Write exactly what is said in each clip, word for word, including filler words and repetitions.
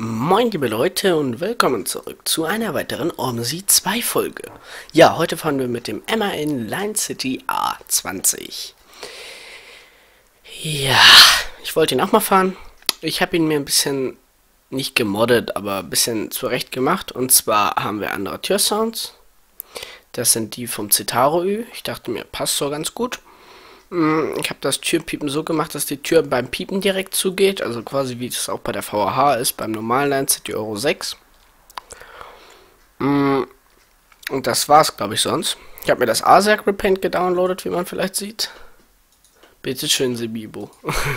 Moin liebe Leute und willkommen zurück zu einer weiteren OMSI zwei Folge. Ja, heute fahren wir mit dem M A N Line City A zwanzig. Ja, ich wollte ihn auch mal fahren. Ich habe ihn mir ein bisschen, nicht gemoddet, aber ein bisschen zurecht gemacht. Und zwar haben wir andere Türsounds. Das sind die vom Citaro Ü. Ich dachte mir, passt so ganz gut. Ich habe das Türpiepen so gemacht, dass die Tür beim Piepen direkt zugeht, also quasi wie es auch bei der V A H ist, beim normalen Line City Euro sechs. Und das war's, glaube ich, sonst. Ich habe mir das A S E R C Repaint gedownloadet, wie man vielleicht sieht. Bitteschön, Sebibo.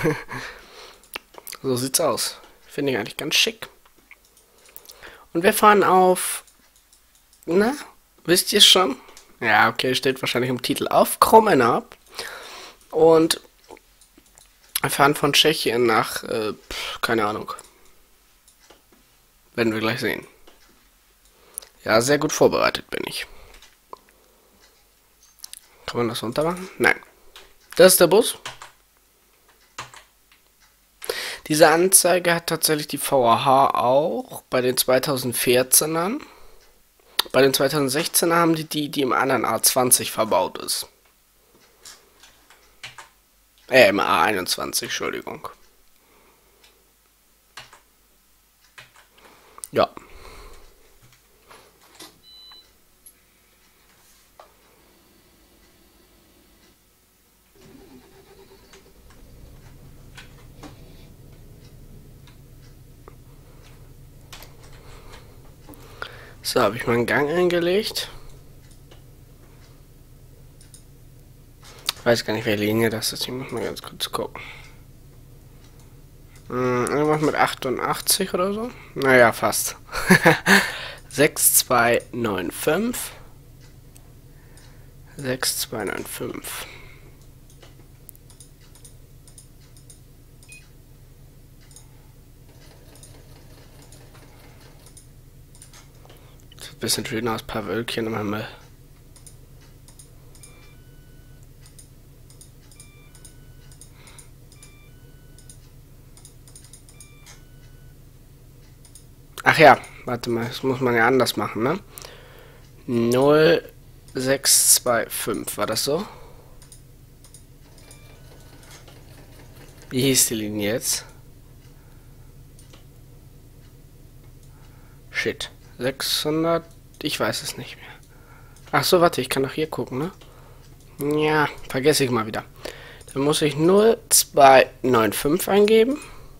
So sieht's aus. Finde ich eigentlich ganz schick. Und wir fahren auf... Na, wisst ihr schon? Ja, okay, steht wahrscheinlich im Titel auf. Krummenab. Und wir fahren von Tschechien nach, äh, pf, keine Ahnung. Werden wir gleich sehen. Ja, sehr gut vorbereitet bin ich. Kann man das runter machen? Nein. Das ist der Bus. Diese Anzeige hat tatsächlich die V A H auch bei den zweitausendvierzehern. Bei den zweitausendsechzehner haben die die, die im anderen A zwanzig verbaut ist. Äh, im A einundzwanzig, Entschuldigung. Ja. So, habe ich meinen Gang eingelegt. Ich weiß gar nicht, welche Linie das ist. Ich muss mal ganz kurz gucken. Hm, irgendwas mit achtundachtzig oder so? Naja, fast. sechs zwei neun fünf. sechs zwei neun fünf. Sieht ein bisschen schön aus, ein paar Wölkchen im Himmel. Ach ja, warte mal, das muss man ja anders machen, ne? null sechs zwei fünf, war das so? Wie hieß die Linie jetzt? Shit. sechshundert, ich weiß es nicht mehr. Ach so, warte, ich kann doch hier gucken, ne? Ja, vergesse ich mal wieder. Dann muss ich null zwei neun fünf eingeben.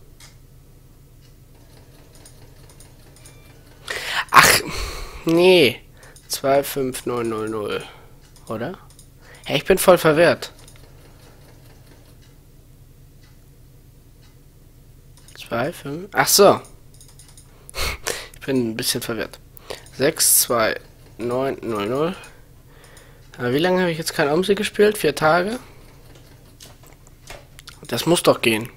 Ach, nee. zwei fünf neun null null. Oder? Hey, ich bin voll verwirrt. zwei, fünf. Ach so. Ich bin ein bisschen verwirrt. sechs zwei neun null null. Aber wie lange habe ich jetzt kein OMSI gespielt? Vier Tage? Das muss doch gehen.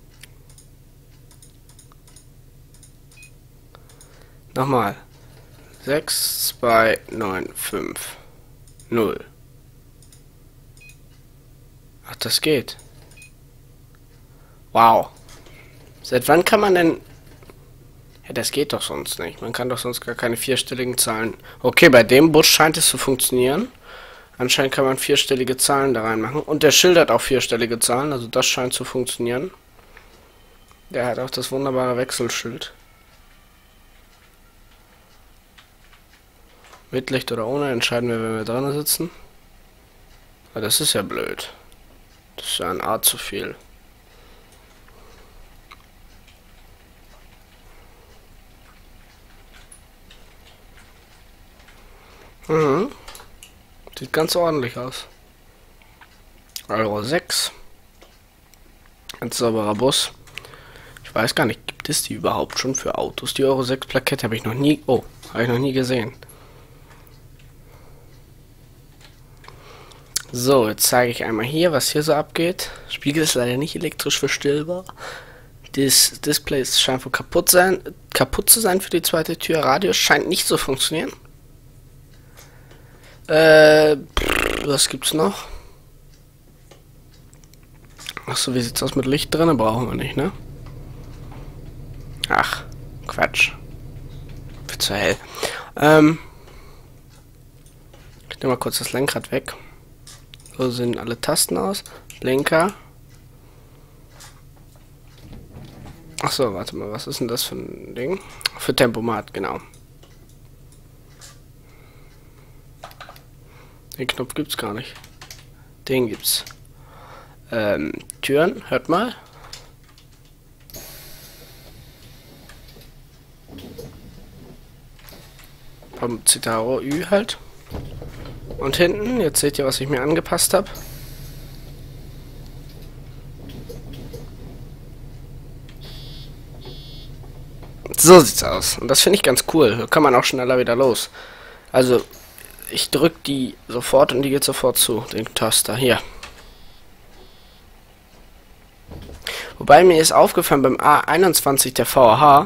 Nochmal. sechs zwei neun fünf null. Ach, das geht. Wow. Seit wann kann man denn... Ja, das geht doch sonst nicht. Man kann doch sonst gar keine vierstelligen Zahlen... Okay, bei dem Bus scheint es zu funktionieren. Anscheinend kann man vierstellige Zahlen da reinmachen. Und der schildert auch vierstellige Zahlen, also das scheint zu funktionieren. Der hat auch das wunderbare Wechselschild. Mit Licht oder ohne entscheiden wir, wenn wir dran sitzen. Aber das ist ja blöd. Das ist ja ein A zu viel. Mhm. Sieht ganz ordentlich aus. Euro sechs. Ganz sauberer Bus. Ich weiß gar nicht, gibt es die überhaupt schon für Autos? Die Euro sechs Plakette habe ich noch nie... Oh, habe ich noch nie gesehen. So, jetzt zeige ich einmal hier, was hier so abgeht. Spiegel ist leider nicht elektrisch verstellbar. Das Display scheint wohl kaputt, sein, kaputt zu sein für die zweite Tür. Radio scheint nicht zu funktionieren. Äh, pff, was gibt's noch? Achso, wie sieht's aus mit Licht drin? Brauchen wir nicht, ne? Ach, Quatsch. Viel zu hell. Ähm. Ich nehme mal kurz das Lenkrad weg. So sehen alle Tasten aus. Blinker. Achso, warte mal, was ist denn das für ein Ding? Für Tempomat, genau. Den Knopf gibt's gar nicht. Den gibt's. Ähm, Türen, hört mal. Vom Citaro Ü halt. Und hinten, jetzt seht ihr, was ich mir angepasst habe. So sieht's aus. Und das finde ich ganz cool. Da kann man auch schneller wieder los. Also, ich drücke die sofort und die geht sofort zu, den Taster. Hier. Wobei mir ist aufgefallen beim A einundzwanzig der V A H,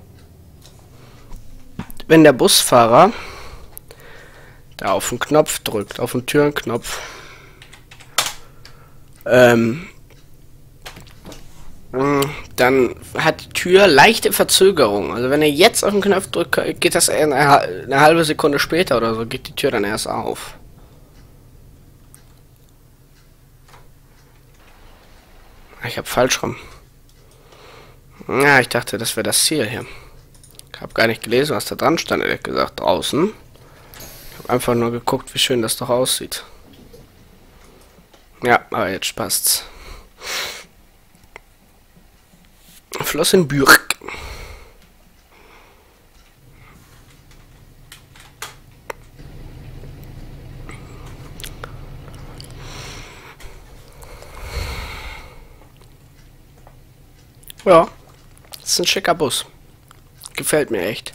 wenn der Busfahrer da auf den Knopf drückt, auf den Türenknopf, ähm, dann hat die Tür leichte Verzögerung. Also wenn er jetzt auf den Knopf drückt, geht das eine, eine halbe Sekunde später oder so, geht die Tür dann erst auf. Ich habe falsch rum. Ja, ich dachte, das wäre das Ziel hier. Ich habe gar nicht gelesen, was da dran stand, ehrlich gesagt, draußen. Ich habe einfach nur geguckt, wie schön das doch aussieht. Ja, aber jetzt passt's. Flossenbürg. Ja, das ist ein schicker Bus. Gefällt mir echt.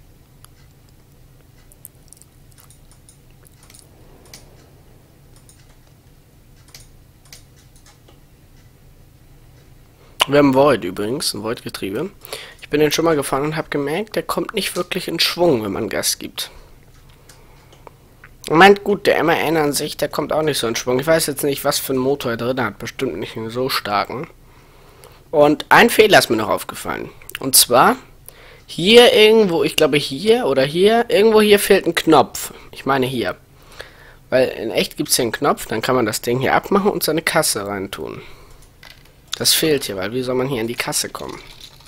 Wir haben Void übrigens, ein Void-Getriebe. Ich bin den schon mal gefahren und habe gemerkt, der kommt nicht wirklich in Schwung, wenn man Gas gibt. Ich meint gut, der M A N an sich, der kommt auch nicht so in Schwung. Ich weiß jetzt nicht, was für einen Motor er drin hat, bestimmt nicht einen so starken. Und ein Fehler ist mir noch aufgefallen. Und zwar, hier irgendwo, ich glaube hier oder hier, irgendwo hier fehlt ein Knopf. Ich meine hier. Weil in echt gibt es hier einen Knopf, dann kann man das Ding hier abmachen und seine Kasse reintun. Das fehlt hier, weil wie soll man hier in die Kasse kommen?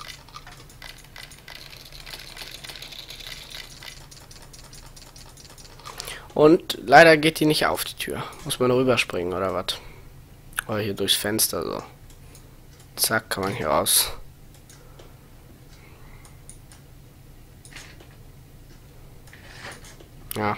Und leider geht die nicht auf, die Tür. Muss man rüberspringen oder was? Oder hier durchs Fenster so. Zack, kann man hier raus. Ja.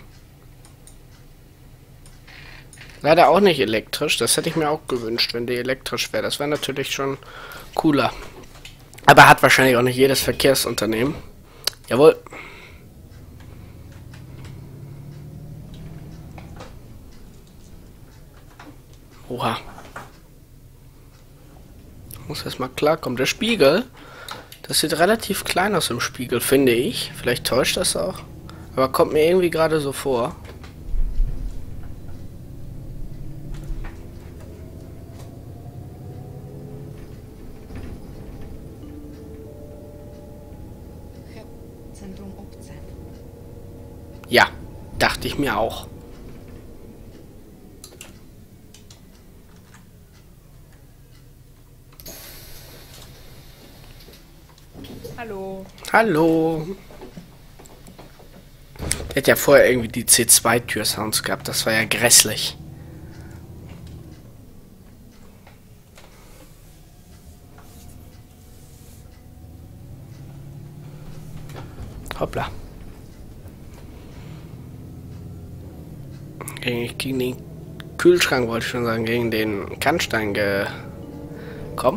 Leider auch nicht elektrisch. Das hätte ich mir auch gewünscht, wenn die elektrisch wäre. Das wäre natürlich schon cooler. Aber hat wahrscheinlich auch nicht jedes Verkehrsunternehmen. Jawohl. Oha. Muss erstmal klarkommen. Der Spiegel, das sieht relativ klein aus im Spiegel, finde ich. Vielleicht täuscht das auch. Aber kommt mir irgendwie gerade so vor. Ja, dachte ich mir auch. Hallo. Hallo. Der hat ja vorher irgendwie die C zwei Tür-Sounds gehabt. Das war ja grässlich. Hoppla. Gegen, gegen den Kühlschrank wollte ich schon sagen, gegen den Kannstein gekommen.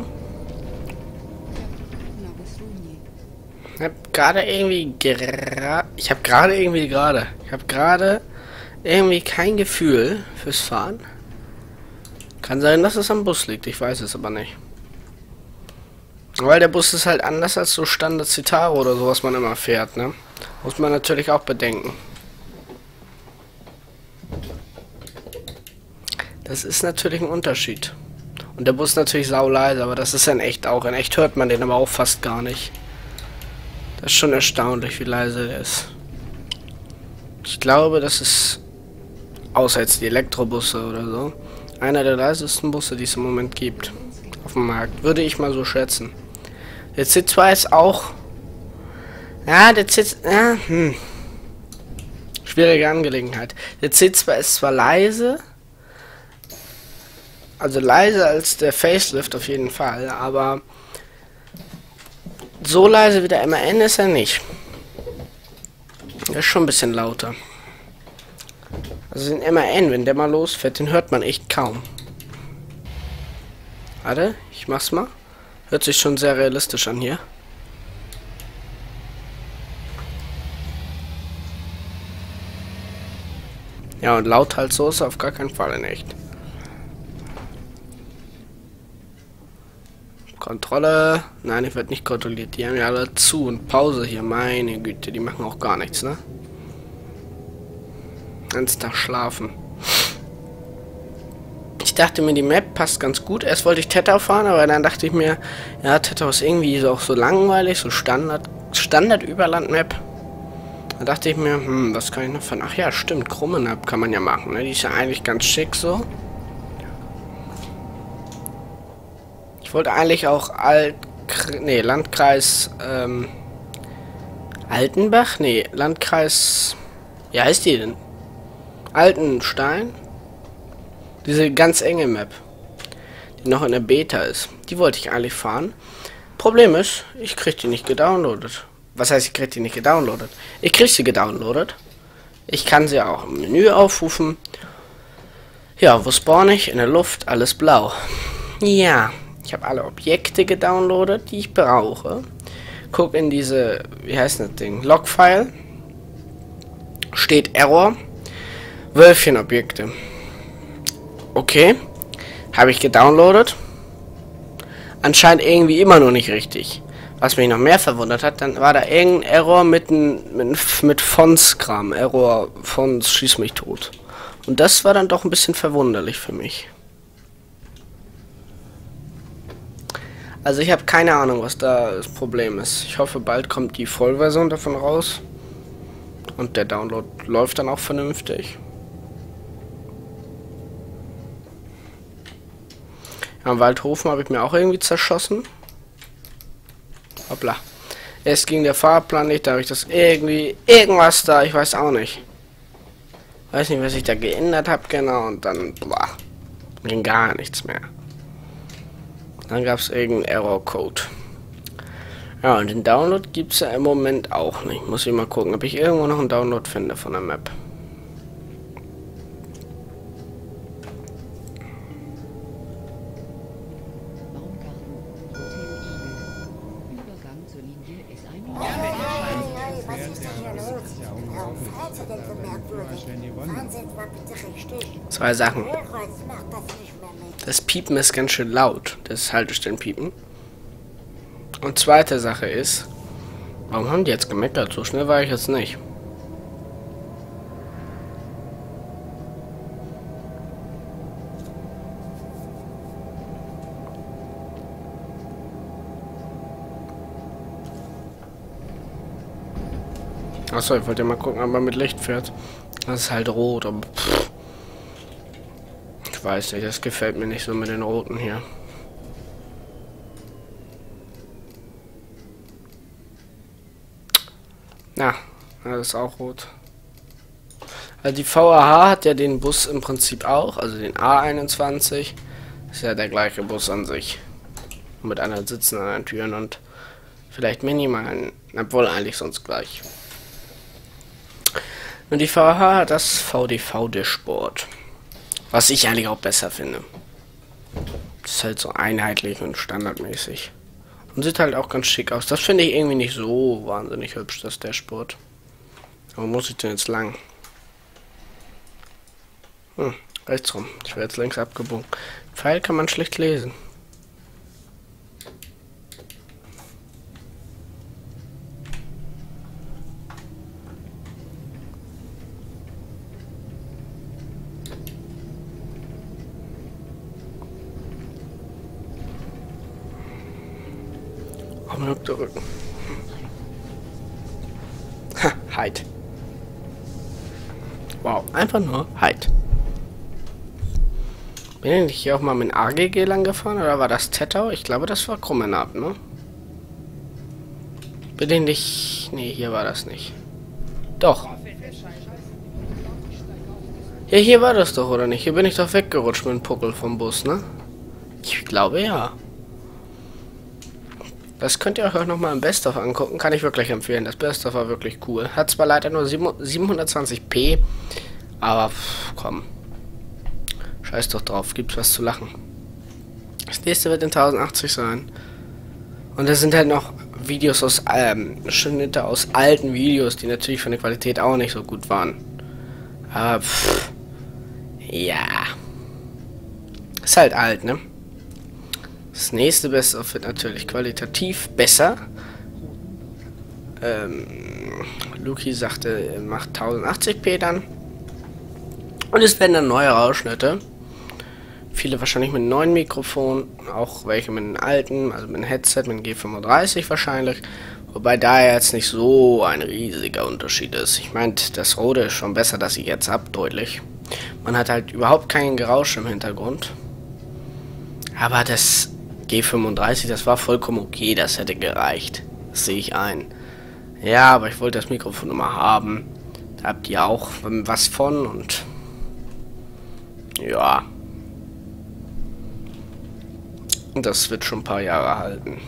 Ich habe gerade irgendwie gerade, ich habe gerade irgendwie gerade, ich habe gerade irgendwie kein Gefühl fürs Fahren. Kann sein, dass es am Bus liegt, ich weiß es aber nicht. Weil der Bus ist halt anders als so Standard Citaro oder so, was man immer fährt, ne? Muss man natürlich auch bedenken. Das ist natürlich ein Unterschied. Und der Bus ist natürlich sauleise, aber das ist in echt auch. In echt hört man den aber auch fast gar nicht. Das ist schon erstaunlich, wie leise der ist. Ich glaube, das ist, außer jetzt die Elektrobusse oder so, einer der leisesten Busse, die es im Moment gibt. Auf dem Markt. Würde ich mal so schätzen. Der C zwei ist auch... Ja, der C zwei... Ja, hm. Schwierige Angelegenheit. Der C zwei ist zwar leise... Also leiser als der Facelift auf jeden Fall, aber... So leise wie der M A N ist er nicht. Der ist schon ein bisschen lauter. Also den M A N, wenn der mal losfährt, den hört man echt kaum. Warte, ich mach's mal. Hört sich schon sehr realistisch an hier. Ja, und laut halt so ist er auf gar keinen Fall in echt. Kontrolle. Nein, ich werde nicht kontrolliert. Die haben ja alle zu und Pause hier. Meine Güte, die machen auch gar nichts, ne? Ganz Tag schlafen. Ich dachte mir, die Map passt ganz gut. Erst wollte ich Tettau fahren, aber dann dachte ich mir, ja, Tettau ist irgendwie auch so langweilig, so Standard, Standard-Überland-Map. Da dachte ich mir, hm, was kann ich noch fahren? Ach ja, stimmt, Krummenab kann man ja machen, ne? Die ist ja eigentlich ganz schick so. Ich wollte eigentlich auch Alt... Nee, Landkreis... Ähm, Altenbach? Nee, Landkreis... Wie heißt die denn? Altenstein? Diese ganz enge Map. Die noch in der Beta ist. Die wollte ich eigentlich fahren. Problem ist, ich krieg die nicht gedownloadet. Was heißt, ich krieg die nicht gedownloadet? Ich krieg sie gedownloadet. Ich kann sie auch im Menü aufrufen. Ja, wo spawn ich? In der Luft, alles blau. Ja, ich habe alle Objekte gedownloadet, die ich brauche. Guck in diese, wie heißt das Ding? Logfile. Steht Error. Wölfchen-Objekte. Okay. Habe ich gedownloadet. Anscheinend irgendwie immer noch nicht richtig. Was mich noch mehr verwundert hat, dann war da irgendein Error mit, mit, mit Fonts-Kram. Error, Fonts, schieß mich tot. Und das war dann doch ein bisschen verwunderlich für mich. Also ich habe keine Ahnung, was da das Problem ist. Ich hoffe, bald kommt die Vollversion davon raus. Und der Download läuft dann auch vernünftig. Ja, am Waldhofen habe ich mir auch irgendwie zerschossen. Hoppla. Erst ging der Fahrplan nicht, da habe ich das irgendwie... Irgendwas da, ich weiß auch nicht. Weiß nicht, was ich da geändert habe, genau. Und dann... Boah, ging gar nichts mehr. Dann gab es irgendeinen Error-Code. Ja, und den Download gibt es ja im Moment auch nicht. Muss ich mal gucken, ob ich irgendwo noch einen Download finde von der Map. Zwei Sachen. Das Piepen ist ganz schön laut. Das Haltestellenpiepen. Und zweite Sache ist, warum haben die jetzt gemeckert? So schnell war ich jetzt nicht. Achso, ich wollte ja mal gucken, ob man mit Licht fährt. Das ist halt rot, aber pff. Ich weiß nicht, das gefällt mir nicht so mit den Roten hier. Na, das ist auch rot. Also die V A H hat ja den Bus im Prinzip auch, also den A einundzwanzig. Ist ja der gleiche Bus an sich. Mit einer Sitzen an den Türen und vielleicht minimalen, obwohl eigentlich sonst gleich. Und die V A H hat das V D V-Dashboard. Was ich eigentlich auch besser finde. Das ist halt so einheitlich und standardmäßig. Und sieht halt auch ganz schick aus. Das finde ich irgendwie nicht so wahnsinnig hübsch, das Dashboard. Aber muss ich denn jetzt lang? Hm, rechts rum. Ich werde jetzt links abgebogen. Pfeil kann man schlecht lesen. Rücken. Halt. Wow, einfach nur halt. Bin ich hier auch mal mit A G G lang gefahren oder war das Tettau? Ich glaube, das war Krummenab, ne? Bin ich nicht... Nee, hier war das nicht. Doch. Ja, hier war das doch, oder nicht? Hier bin ich doch weggerutscht mit dem Puckel vom Bus, ne? Ich glaube, ja. Das könnt ihr euch auch nochmal im Best-of angucken. Kann ich wirklich empfehlen. Das Best-of war wirklich cool. Hat zwar leider nur siebenhundertzwanzig p, aber pff, komm. Scheiß doch drauf. Gibt's was zu lachen. Das nächste wird in tausendachtzig sein. Und das sind halt noch Videos aus, ähm, Schnitte aus alten Videos, die natürlich von der Qualität auch nicht so gut waren. Aber, pff, ja. Ist halt alt, ne? Das nächste Best-of wird natürlich qualitativ besser. Ähm, Luki sagte, er macht tausendachtzig p dann. Und es werden dann neue Ausschnitte. Viele wahrscheinlich mit einem neuen Mikrofon, auch welche mit einem alten, also mit einem Headset, mit einem G fünfunddreißig wahrscheinlich. Wobei da jetzt nicht so ein riesiger Unterschied ist. Ich meinte, das Rode ist schon besser, das ich jetzt habe, deutlich. Man hat halt überhaupt kein Geräusch im Hintergrund. Aber das G fünfunddreißig, das war vollkommen okay, das hätte gereicht. Das sehe ich ein. Ja, aber ich wollte das Mikrofon immer haben. Da habt ihr auch was von und... Ja. Und das wird schon ein paar Jahre halten.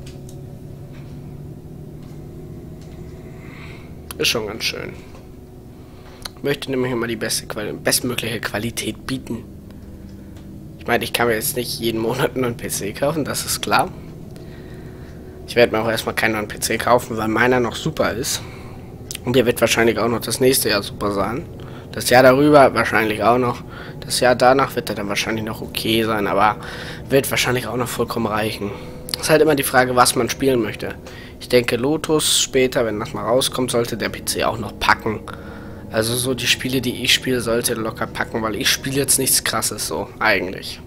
Ist schon ganz schön. Ich möchte nämlich immer die beste Quali- bestmögliche Qualität bieten. Ich meine, ich kann mir jetzt nicht jeden Monat einen neuen P C kaufen, das ist klar. Ich werde mir auch erstmal keinen neuen P C kaufen, weil meiner noch super ist. Und der wird wahrscheinlich auch noch das nächste Jahr super sein. Das Jahr darüber wahrscheinlich auch noch. Das Jahr danach wird er dann wahrscheinlich noch okay sein, aber wird wahrscheinlich auch noch vollkommen reichen. Es ist halt immer die Frage, was man spielen möchte. Ich denke, Lotus später, wenn das mal rauskommt, sollte der P C auch noch packen. Also so die Spiele, die ich spiele, sollte locker packen, weil ich spiele jetzt nichts Krasses so, eigentlich.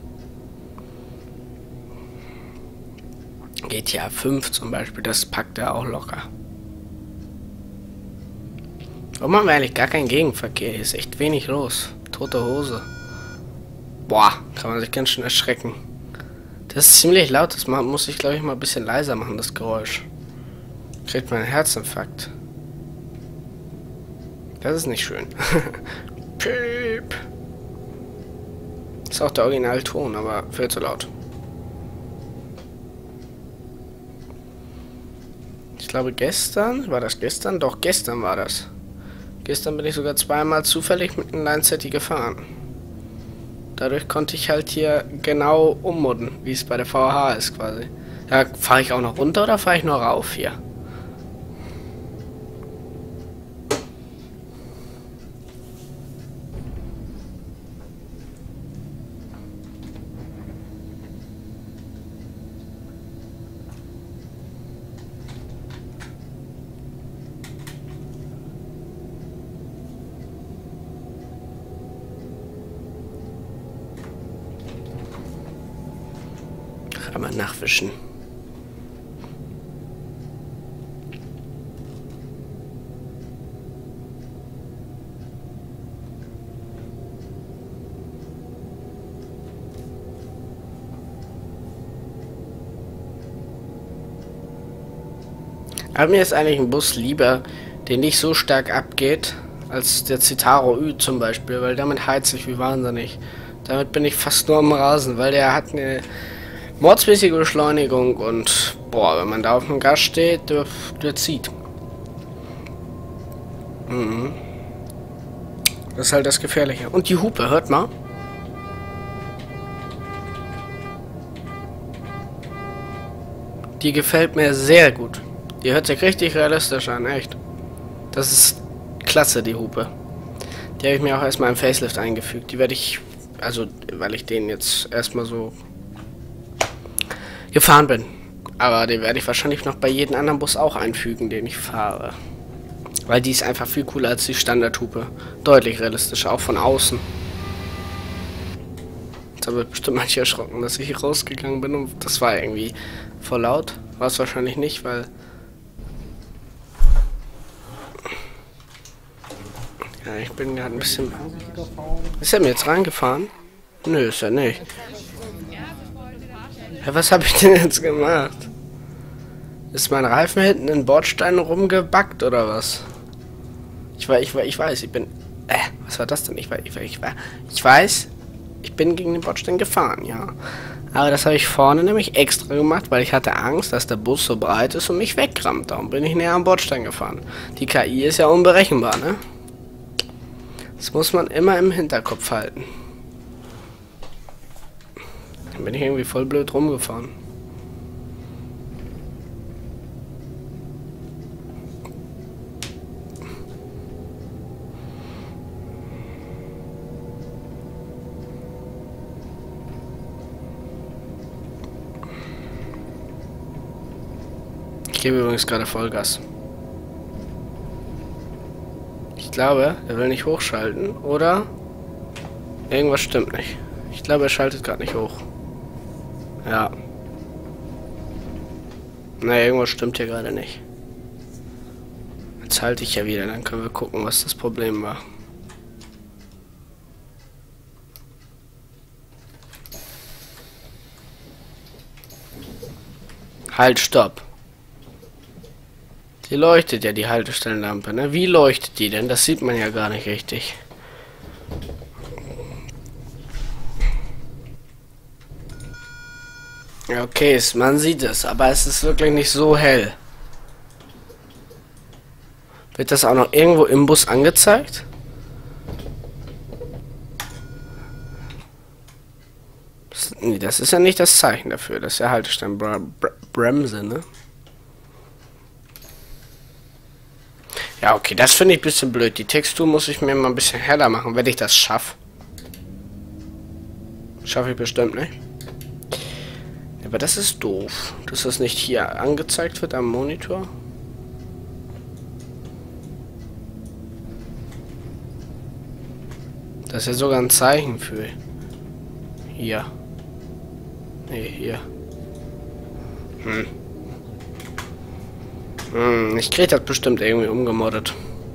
G T A fünf zum Beispiel, das packt er auch locker. Warum haben wir eigentlich gar keinen Gegenverkehr? Hier ist echt wenig los. Tote Hose. Boah, kann man sich ganz schön erschrecken. Das ist ziemlich laut, das muss ich glaube ich mal ein bisschen leiser machen, das Geräusch. Kriegt man einen Herzinfarkt. Das ist nicht schön. Piep. Ist auch der Originalton, aber viel zu laut. Ich glaube gestern, war das gestern? Doch, gestern war das. Gestern bin ich sogar zweimal zufällig mit einem Line City gefahren. Dadurch konnte ich halt hier genau ummodden, wie es bei der V H ist quasi. Da fahre ich auch noch runter oder fahre ich nur rauf hier? Einmal nachwischen. Aber mir ist eigentlich ein Bus lieber, der nicht so stark abgeht, als der Citaro Ü zum Beispiel, weil damit heizt ich wie wahnsinnig. Damit bin ich fast nur am Rasen, weil der hat eine mordsmäßige Beschleunigung und boah, wenn man da auf dem Gas steht, der, der zieht. Mhm. Das ist halt das Gefährliche. Und die Hupe, hört mal. Die gefällt mir sehr gut. Die hört sich richtig realistisch an, echt. Das ist klasse, die Hupe. Die habe ich mir auch erstmal im Facelift eingefügt. Die werde ich, also, weil ich den jetzt erstmal so gefahren bin. Aber den werde ich wahrscheinlich noch bei jedem anderen Bus auch einfügen, den ich fahre. Weil die ist einfach viel cooler als die Standardhupe. Deutlich realistischer, auch von außen. Da wird bestimmt manche erschrocken, dass ich hier rausgegangen bin und das war irgendwie voll laut. War es wahrscheinlich nicht, weil Ja, ich bin gerade ein bisschen... Ist er mir jetzt reingefahren? Nö, ist er nicht. Ja, was habe ich denn jetzt gemacht? Ist mein Reifen hinten in Bordstein rumgebackt oder was? Ich weiß, ich weiß, ich weiß, ich bin... Äh, was war das denn? Ich weiß, ich weiß, ich weiß, ich weiß, ich bin gegen den Bordstein gefahren, ja. Aber das habe ich vorne nämlich extra gemacht, weil ich hatte Angst, dass der Bus so breit ist und mich wegrammt. Darum bin ich näher am Bordstein gefahren. Die K I ist ja unberechenbar, ne? Das muss man immer im Hinterkopf halten. Dann bin ich irgendwie voll blöd rumgefahren. Ich gebe übrigens gerade Vollgas. Ich glaube, er will nicht hochschalten, oder? Irgendwas stimmt nicht. Ich glaube, er schaltet gerade nicht hoch. Ja. Naja, irgendwas stimmt hier gerade nicht. Jetzt halte ich ja wieder, dann können wir gucken, was das Problem war. Halt, stopp. Die leuchtet ja, die Haltestellenlampe, ne? Wie leuchtet die denn? Das sieht man ja gar nicht richtig. Ja, okay, es, man sieht es, aber es ist wirklich nicht so hell. Wird das auch noch irgendwo im Bus angezeigt? Das, nee, das ist ja nicht das Zeichen dafür. Das ist ja Haltestellenbremse, ne? Ja, okay, das finde ich ein bisschen blöd. Die Textur muss ich mir mal ein bisschen heller machen, wenn ich das schaffe. Schaffe ich bestimmt nicht. Aber das ist doof, dass das nicht hier angezeigt wird am Monitor. Das ist ja sogar ein Zeichen für... Hier. Nee, hier. Hm. Hm, ich krieg das bestimmt irgendwie umgemoddet.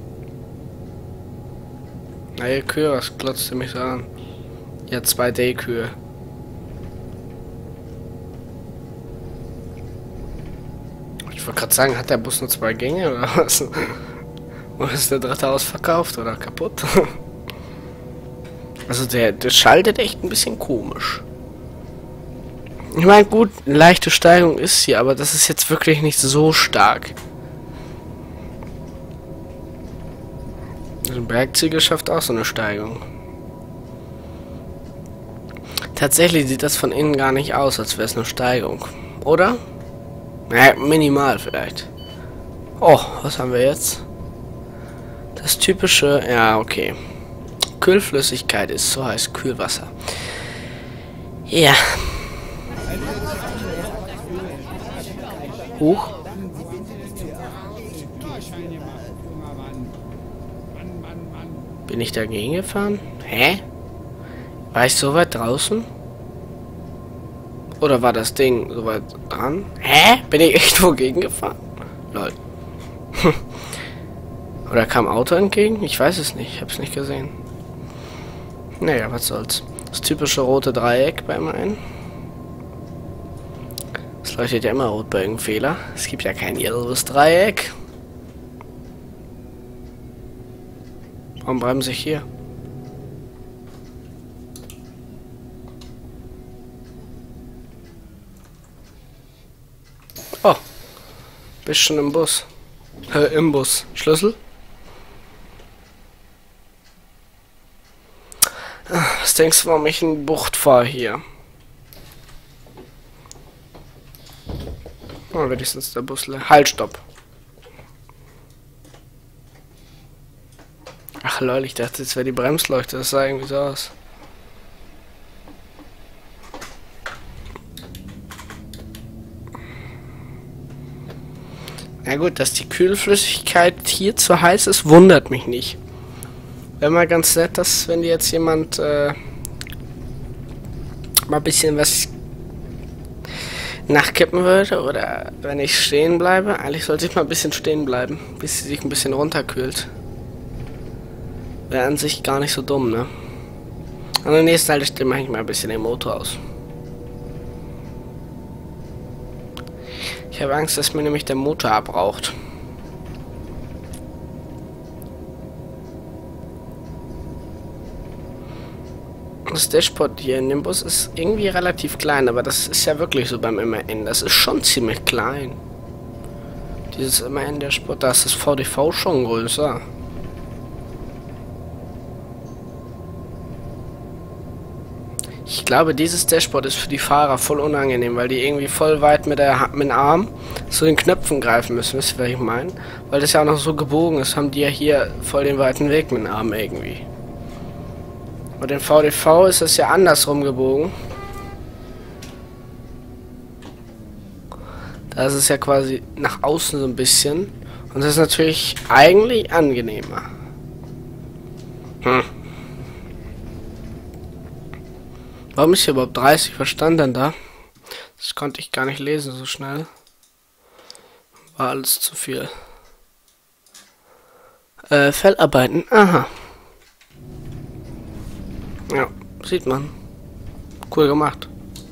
Na, ihr Kühe, was glotzt ihr mich so an? Ja, zwei D-Kühe. Ich wollte gerade sagen, hat der Bus nur zwei Gänge oder was? Oder ist der dritte ausverkauft oder kaputt? Also der, der schaltet echt ein bisschen komisch. Ich meine, gut, eine leichte Steigung ist hier, aber das ist jetzt wirklich nicht so stark. Also ein Bergziegel schafft auch so eine Steigung. Tatsächlich sieht das von innen gar nicht aus, als wäre es eine Steigung. Oder? Naja, minimal vielleicht. Oh, was haben wir jetzt? Das typische... Ja, okay. Kühlflüssigkeit ist so heiß Kühlwasser. Ja. Huch. Bin ich dagegen gefahren? Hä? War ich so weit draußen? Oder war das Ding so weit dran? Hä? Bin ich echt wogegen gefahren? Lol. Oder kam Auto entgegen? Ich weiß es nicht. Ich hab's nicht gesehen. Naja, was soll's. Das typische rote Dreieck beim einen. Es leuchtet ja immer rot bei irgendeinem Fehler. Es gibt ja kein yellows Dreieck. Warum bleiben sie hier? Oh. Bist schon im Bus. Äh, im Bus. Schlüssel? Was denkst du, warum ich in Bucht fahre hier? Oh, wenigstens der Bus leer. Halt, stopp. Ach lol, ich dachte, jetzt wäre die Bremsleuchte. Das sah irgendwie so aus. Na gut, dass die Kühlflüssigkeit hier zu heiß ist, wundert mich nicht. Wäre mal ganz nett, dass wenn jetzt jemand äh, mal ein bisschen was nachkippen würde oder wenn ich stehen bleibe. Eigentlich sollte ich mal ein bisschen stehen bleiben, bis sie sich ein bisschen runterkühlt. Wäre an sich gar nicht so dumm, ne? An der nächsten Haltestelle mache ich mal ein bisschen den Motor aus. Ich habe Angst, dass mir nämlich der Motor abraucht. Das Dashboard hier in dem Bus ist irgendwie relativ klein, aber das ist ja wirklich so beim M A N. Das ist schon ziemlich klein. Dieses M A N-Dashboard, da ist das V D V schon größer. Ich glaube, dieses Dashboard ist für die Fahrer voll unangenehm, weil die irgendwie voll weit mit, der, mit dem Arm zu den Knöpfen greifen müssen. Wisst ihr, was ich meine? Weil das ja auch noch so gebogen ist, haben die ja hier voll den weiten Weg mit dem Arm irgendwie. Und im V D V ist es ja andersrum gebogen. Da ist es ja quasi nach außen so ein bisschen. Und das ist natürlich eigentlich angenehmer. Hm. Warum ist hier überhaupt dreißig verstanden da? Das konnte ich gar nicht lesen so schnell. War alles zu viel. Äh, Fellarbeiten. Aha. Ja, sieht man. Cool gemacht.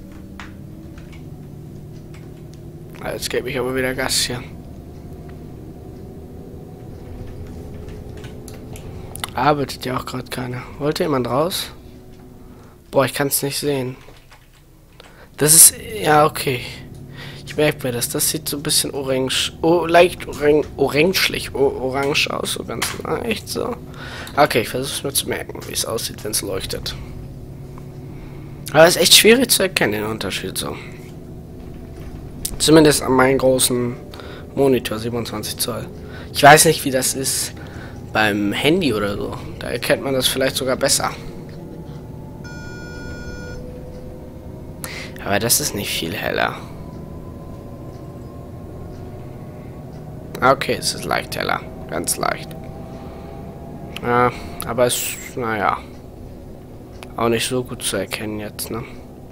Jetzt gebe ich aber wieder Gas hier. Arbeitet ja auch gerade keiner. Wollte jemand raus? Boah, ich kann es nicht sehen. Das ist... Ja, okay. Ich merke mir das. Das sieht so ein bisschen orange... Oh, leicht orang orangelich. Oh, orange aus. So ganz... Ah, echt so. Okay, ich versuche es mir zu merken, wie es aussieht, wenn es leuchtet. Aber es ist echt schwierig zu erkennen, den Unterschied so. Zumindest an meinem großen Monitor, siebenundzwanzig Zoll. Ich weiß nicht, wie das ist beim Handy oder so. Da erkennt man das vielleicht sogar besser. Aber das ist nicht viel heller. Okay, es ist leicht heller. Ganz leicht. Ja, aber es, naja, auch nicht so gut zu erkennen jetzt, ne?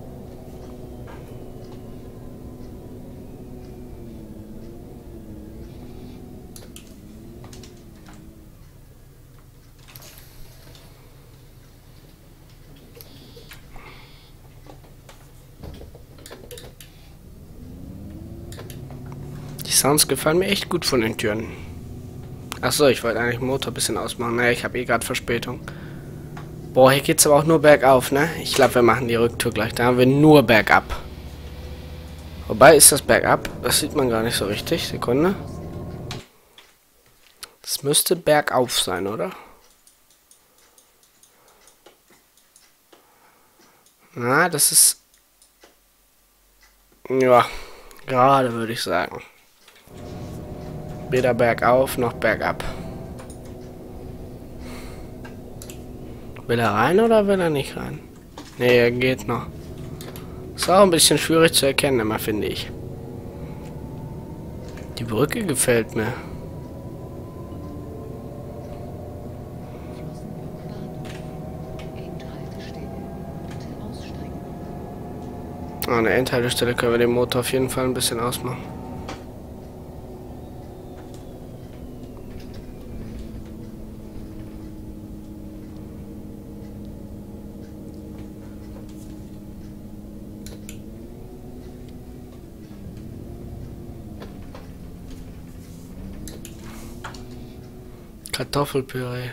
Die Sounds gefallen mir echt gut von den Türen. Achso, ich wollte eigentlich den Motor ein bisschen ausmachen. Naja, ich habe eh gerade Verspätung. Boah, hier geht's aber auch nur bergauf, ne? Ich glaube, wir machen die Rücktour gleich. Da haben wir nur bergab. Wobei, ist das bergab? Das sieht man gar nicht so richtig. Sekunde. Das müsste bergauf sein, oder? Na, das ist... Ja, gerade würde ich sagen. Weder bergauf noch bergab. Will er rein oder will er nicht rein? Ne, er geht noch. Ist auch ein bisschen schwierig zu erkennen, immer finde ich. Die Brücke gefällt mir. An der Endhaltestelle können wir den Motor auf jeden Fall ein bisschen ausmachen. Kartoffelpüree.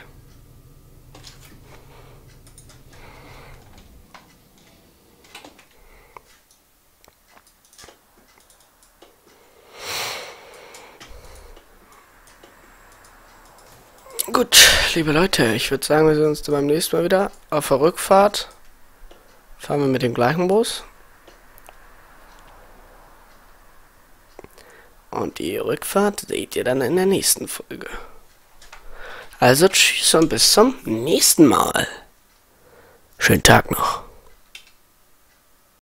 Gut, liebe Leute, ich würde sagen, wir sehen uns dann beim nächsten Mal wieder. Auf der Rückfahrt fahren wir mit dem gleichen Bus. Und die Rückfahrt seht ihr dann in der nächsten Folge. Also tschüss und bis zum nächsten Mal. Schönen Tag noch.